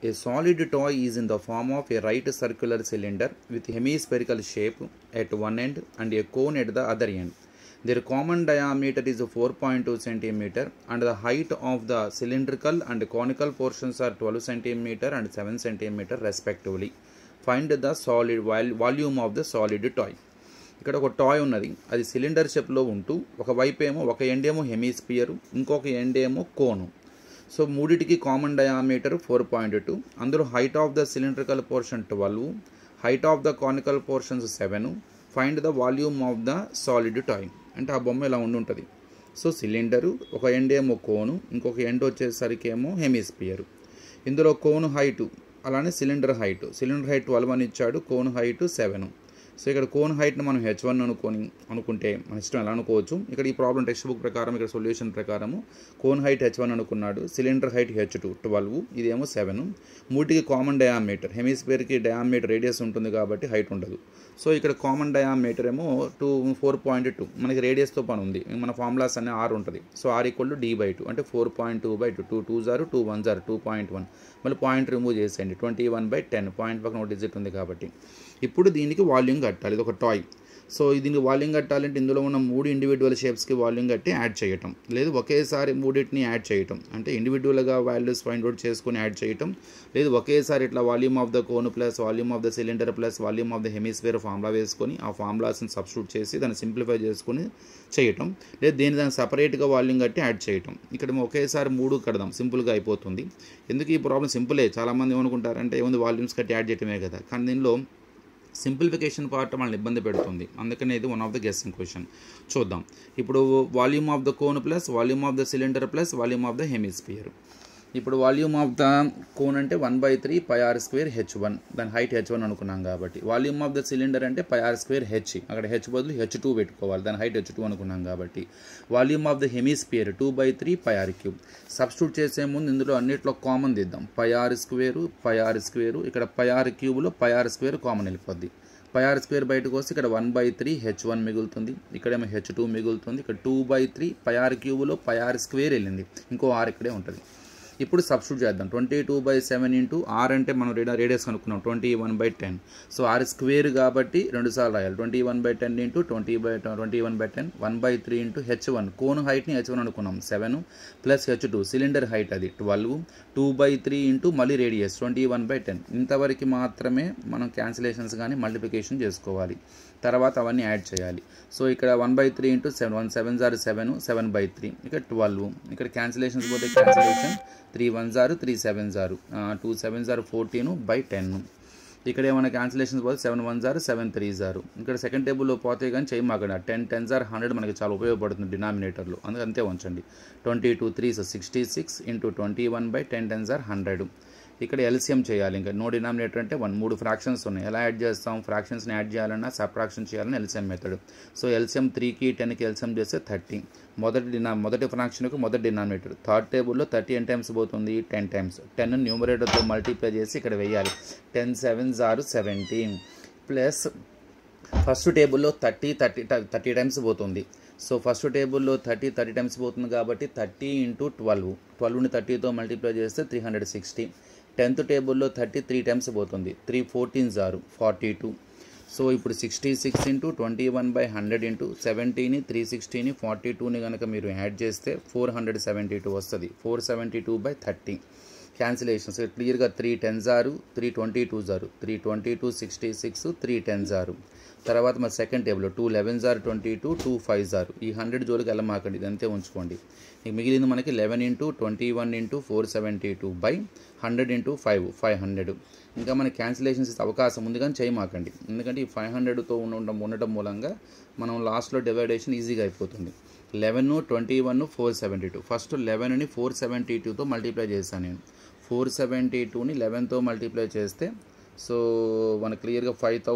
A solid toy is in the form of a right circular cylinder with hemispherical shape at one end and a cone at the other end. Their common diameter is 4.2 cm and the height of the cylindrical and conical portions are 12 cm and 7 cm respectively. Find the solid volume of the solid toy. ఇక్కడ ఒక toy ఉన్నది, అది cylinder షేప్లో ఉంటూ ఒకవైపు ఏమో ఒక end ఏమో హెమిస్పియర్, ఇంకొక ఎండ్ ఏమో కోను. సో మూడిటికి కామన్ డయామీటర్ 4.2. అందులో height of the cylindrical portion 12, height of the conical portions 7. Find the volume of the solid toy. అంటే ఆ బొమ్మ ఇలా ఉంటుంది. సో సిలిండరు, ఒక ఎండ్ ఏమో కోను, ఇంకొక ఎండ్ వచ్చేసరికి ఏమో హెమిస్పియర్. ఇందులో కోను హైటు అలానే సిలిండర్ హైట్ 12 అని ఇచ్చాడు, కోను హైటు 7. సో ఇక్కడ కోన్ హైట్ని మనం h1 అనుకుంటే మన ఇష్టం ఎలా అనుకోవచ్చు. ఇక్కడ ఈ ప్రాబ్లం టెక్స్ట్ బుక్ ప్రకారం ఇక్కడ సొల్యూషన్ ప్రకారము కోన్ హైట్ h1 అనుకున్నాడు, సిలిండర్ హైట్ h2 12, ఇదేమో 7. మూటికి కామన్ డయామీటర్, హెమిస్పియర్కి డయామీటర్ రేడియస్ ఉంటుంది కాబట్టి హైట్ ఉండదు. సో ఇక్కడ కామన్ డయామీటర్ ఏమో 4.2, మనకి రేడియస్తో పని ఉంది, మన ఫార్ములాస్ అనే r ఉంటుంది. సో r = d/2 అంటే 4.2/2, 2 2 జారు 2 1 జారు 2.1, మళ్ళీ పాయింట్ రిమూవ్ చేసేయండి, 21/10, పాయింట్ పక్కన ఒక డిజిట్ ఉంది కాబట్టి. ఇప్పుడు దీనికి వాల్యూమ్ కట్టాలి, ఇది ఒక టాయ్. సో దీనికి వాల్యూమ్ కట్టాలంటే ఇందులో ఉన్న 3 ఇండివిజువల్ షేప్స్కి వాల్యూమ్ కట్టి యాడ్ చేయటం, లేదు ఒకేసారి మూడింటిని యాడ్ చేయటం, అంటే ఇండివిజువల్గా వాల్యూస్ ఫైండ్ అవుట్ చేసుకుని యాడ్ చేయటం, లేదు ఒకేసారి ఇట్లా volume of the cone plus volume of the cylinder plus volume of the hemisphere formula వేసుకొని ఆ ఫార్ములాస్ని సబ్స్టిట్యూట్ చేసి దాన్ని సింప్లిఫై చేసుకుని చేయటం, లేదు దాన్ని సపరేట్గా వాల్యూమ్ కట్టి యాడ్ చేయటం. ఇక్కడ ఒకేసారి 3 కడదాం, సింపుల్గా అయిపోతుంది. ఎందుకు ఈ ప్రాబ్లం సింపులే, చాలామంది ఏమనుకుంటారంటే ఏముంది వాల్యూమ్స్ కట్టి యాడ్ చేయటమే కదా, కానీ దీనిలో సింప్లిఫికేషన్ పార్ట్ మనల్ని ఇబ్బంది పెడుతుంది. అందుకనే ఇది one of the guessing question. చూద్దాం. ఇప్పుడు volume of the cone plus volume of the cylinder plus volume of the hemisphere. ఇప్పుడు వాల్యూమ్ ఆఫ్ ద కోన్ అంటే 1/3 πr² h1, దాని హైట్ h1 అనుకున్నాం కాబట్టి. వాల్యూమ్ ఆఫ్ ద సిలిండర్ అంటే πr² h, అక్కడ h బదులు h2 పెట్టుకోవాలి, దాని హైట్ h2 అనుకున్నాం కాబట్టి. Volume of the hemisphere 2/3 πr³. Substitute చేసే ముందు ఇందులో అన్నిట్లో కామన్ దిద్దాం, πr², ఇక్కడ πr³ πr² కామన్ వెళ్ళిపోద్ది. πr² బయటకు వస్తే ఇక్కడ 1/3 h1 మిగులుతుంది, ఇక్కడేమో h2 మిగులుతుంది, ఇక్కడ 2/3 πr³ πr² వెళ్ళింది, ఇంకో r ఇక్కడే ఉంటుంది. ఇప్పుడు సబ్స్టిట్యూట్ చేద్దాం, 22/7 ఇంటూ r అంటే మనం రేడియస్ అనుకున్నాం 21/10. సో r² కాబట్టి 2 సార్లు రాయాలి, 21/10 into 21/10, 1/3 into h1, cone హైట్ని h1 అనుకున్నాం 7 ప్లస్ h2 సిలిండర్ హైట్ అది 12, 2/3 ఇంటూ మళ్ళీ రేడియస్ 21/10. ఇంతవరకు మాత్రమే మనం క్యాన్సిలేషన్స్ కానీ మల్టిప్లికేషన్ చేసుకోవాలి, తర్వాత అవన్నీ యాడ్ చేయాలి. సో ఇక్కడ 1/3 ఇంటూ 7, 1 7 జారు 7, 7/3, ఇక్కడ 12, ఇక్కడ క్యాన్సిలేషన్స్ పోతే క్యాన్సిలేషన్ 3 1 జారు 3 7 జారు 2 7 జారు 14/10. ఇక్కడ ఏమైనా క్యాన్సిలేషన్స్ పోతే 7 1 జారు 7 3 జారు. ఇక్కడ సెకండ్ టేబుల్లో పోతే కానీ చేయమాకండి, 10 10 జారు 100 మనకి చాలా ఉపయోగపడుతుంది డినామినేటర్లో, అందుకే అంతే ఉంచండి. 22 3 66 ఇంటూ 21/10 10 జారు 100. ఇక్కడ ఎల్సిఎం చేయాలి, ఇంకా నో డినామినేటర్ అంటే 1, 3 ఫ్రాక్షన్స్ ఉన్నాయి, ఎలా యాడ్ చేస్తాం, ఫ్రాక్షన్స్ని యాడ్ చేయాలన్నా సబ్ట్రాక్షన్ చేయాలన్నా ఎల్సిఎం మెథడ్. సో ఎల్సిఎం 3కి 10కి ఎల్సిఎం చేస్తే 30, మొదటి ఫ్రాక్షన్కి మొదటి డినామినేటర్. థర్డ్ టేబుల్లో 30 ఎన్ టైమ్స్ పోతుంది, 10 టైమ్స్, 10 న్యూమరేటర్తో మల్టిప్లై చేసి ఇక్కడ వేయాలి, 10 7 జారు 17 ప్లస్ ఫస్ట్ టేబుల్లో 30 టైమ్స్ పోతుంది. సో ఫస్ట్ టేబుల్లో 30 టైమ్స్ పోతుంది కాబట్టి 30 ఇంటూ 12ని 30తో మల్టిప్లై చేస్తే 360. 10th టేబుల్లో 33 టైమ్స్ పోతుంది, 3 14 జారు 42. సో ఇప్పుడు 66 ఇంటూ 21/100 ఇంటూ 70ని 360ని 42ని కనుక మీరు యాడ్ చేస్తే 472 వస్తుంది, 472/30. క్యాన్సిలేషన్స్ క్లియర్గా 3 10 జారు 3 22 జారు 3 22 66 3 10 జారు. తర్వాత మన సెకండ్ టేబుల్లో 2 11 జారు 22 2 5 జారు. ఈ 100 జోలికి వెళ్ళమాకండి, ఇదంతే ఉంచుకోండి. ఇక మిగిలింది మనకి 11 ఇంటూ 21 ఇంటూ 472/100 ఇంటూ 5 500. ఇంకా మనకి క్యాన్సిలేషన్స్ అవకాశం ఉంది కానీ చేయమాకండి, ఎందుకంటే ఈ 500తో ఉండటం మూలంగా మనం లాస్ట్లో డివైడేషన్ ఈజీగా అయిపోతుంది. 11 21 472, ఫస్ట్ 11ని 472తో మల్టిప్లై చేశాను నేను, 472ని 11తో మల్టిప్లై చేస్తే సో మనకు క్లియర్గా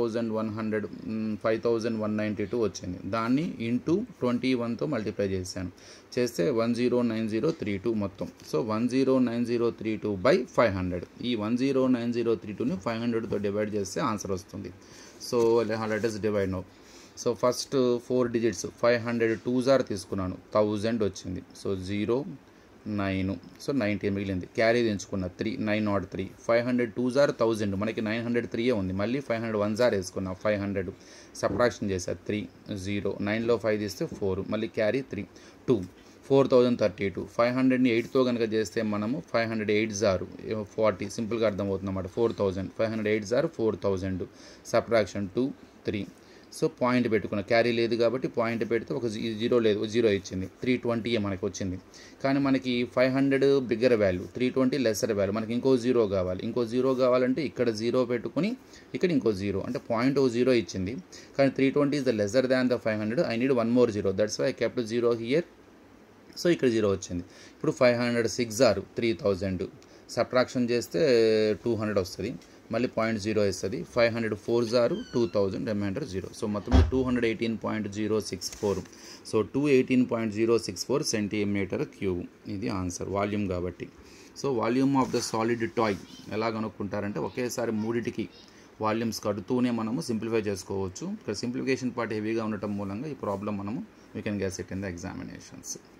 5192 వచ్చింది. దాన్ని ఇంటూ 21తో మల్టిప్లై చేశాను, చేస్తే 109032 మొత్తం. సో 109032/500. ఈ 109032ని 500తో డివైడ్ చేస్తే ఆన్సర్ వస్తుంది. So let us divide now. So first 4 digits 500 2 జార్ తీసుకున్నాను, 1000 వచ్చింది. సో 0 9, సో 90 మిగిలింది. క్యారీ దించుకున్న 3, 903. 500 2s are 1000, మనకి 903 ఉంది. మళ్ళీ 500 1s are వేసుకున్నాం 500, సబ్ట్రాక్షన్ చేసా 3 0, 9లో 5 తీస్తే 4, మళ్ళీ క్యారీ 3 2, 4032. 500ని 8తో కనుక చేస్తే మనము 500 8s are 40, సింపుల్గా అర్థమవుతుంది అన్నమాట. 4000, 500 8s are 4000, subtraction 2 3. So point పెట్టుకున్న, క్యారీ లేదు కాబట్టి పాయింట్ పెడితే ఒక జీరో లేదు, జీరో ఇచ్చింది. 320 మనకి వచ్చింది. కానీ మనకి 500 బిగ్గర్ వాల్యూ, 320 లెసర్ వాల్యూ. మనకి ఇంకో జీరో కావాలి. ఇంకో జీరో కావాలంటే ఇక్కడ జీరో పెట్టుకుని ఇక్కడ ఇంకో జీరో, అంటే పాయింట్ ఒక జీరో ఇచ్చింది. కానీ 320 is the lesser than the 500. I need one more zero. That's why I kept 0 here. So ఇక్కడ జీరో వచ్చింది. ఇప్పుడు 500 6 are 3000, సబ్ట్రాక్షన్ చేస్తే 200 వస్తుంది. మళ్ళీ 0.0 ఇస్తుంది. 500 4s are 2000, రిమైండర్ 0. సో మొత్తం 218.064. So 218.064 centimetre cube. ఇది ఆన్సర్, వాల్యూమ్ కాబట్టి. So volume of the solid toy ఎలా కనుక్కుంటారంటే ఒకేసారి మూడిటికి వాల్యూమ్స్ కడుతూనే మనము సింప్లిఫై చేసుకోవచ్చు. ఇక్కడ సింప్లిఫికేషన్ పార్ట్ హెవీగా ఉండటం మూలంగా ఈ ప్రాబ్లం మనము we can guess it in the examinations.